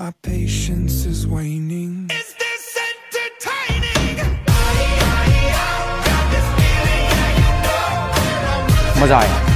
My patience is waning. Is this entertaining? मजा आया।